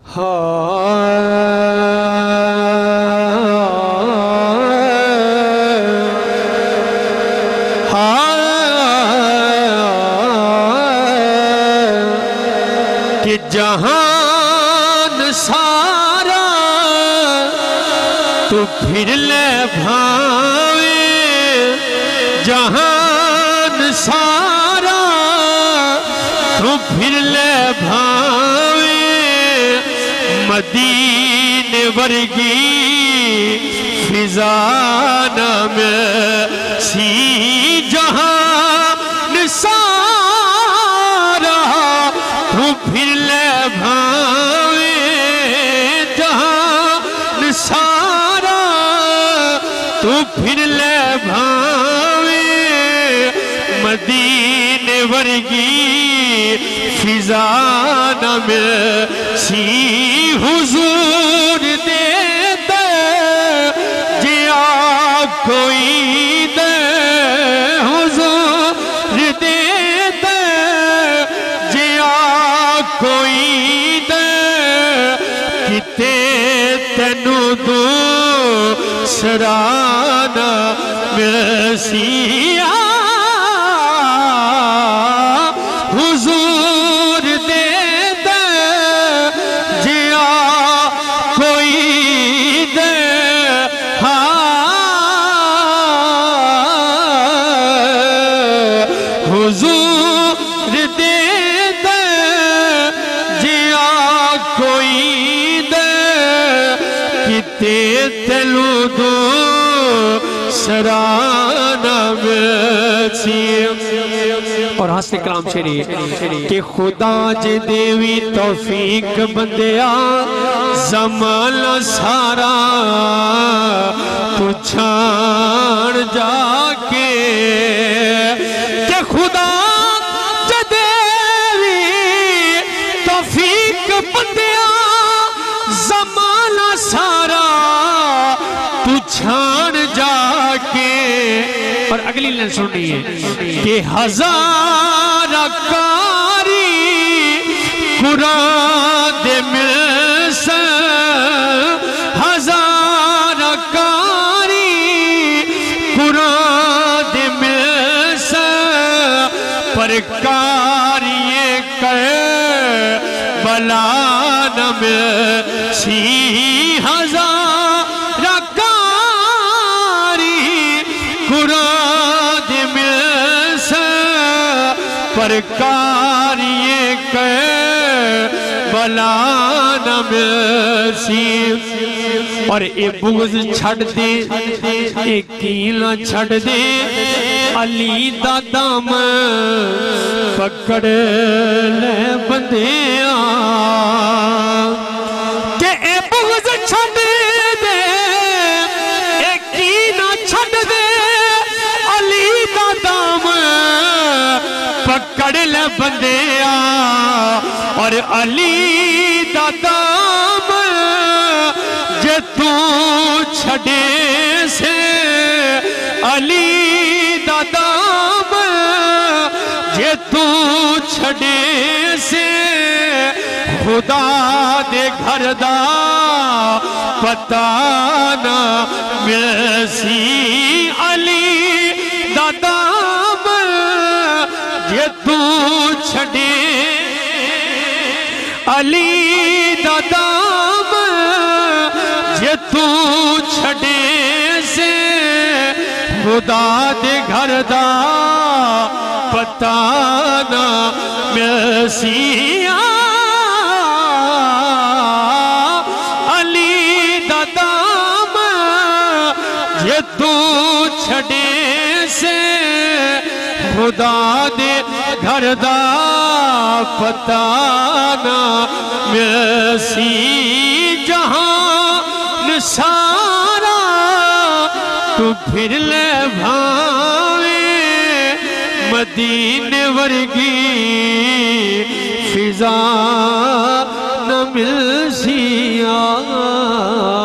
कि जहान सारा तू फिर ले भावे, जहान सारा तू फिर ले भावे, मदीने वर्गी फिजाना में सी जहान सारा तू फिर ले भावे, जहान सारा तू फिर ले भावे, मदीने वर्गी फिजाना में सी हुजूर दे दे जिया कोई दे, हुजूर दे दे जिया कोई दे, किते तेनू दो सराना मसीहा हुजूर दे दे जिया कोई दे, हुजूर दे दे जिया कोई दे, किते तेलू दो सराना और हंसते कलाम शेरी कि खुदा जे देवी तौफीक बंदिया ज़माना सारा पुछाण जाके, कि खुदा जे देवी तौफीक बंदिया ज़माना सारा पुछाण जाके। और अगली लाइन सुननी है कि हजार कारी कुरान दे मिल से, हजार कारी कुरान दे मिल से, पर कारिये कहे बला न में सी हजार कारी कुरान दे मिल से, पर कारिये कहे बला न में सी। और ए बुग़्ज़ छड़ दे, ए कीला छड़ दे, अली दा दम पकड़ ले बंदिया, के ए बुग़्ज़ छड़ दे, ए कीला छड़ दे, अली दा दम पकड़ ले बंदिया। और अली दा दम जे तू छड़े से, अली दा दम जे तू छड़े से, खुदा दे घर दा पता ना मिलसी, अली दा दम जे तू छड़े, अली दा दम जे तू छड़े से, खुदा दे घर दा पता ना मसीहा, अली दा दम जे तू छड़े से, खुदा दे घर दा पता ना मसी। जहान सारा तू फिर ले भावे, मदीने वर्गी फिजा न मिलसी।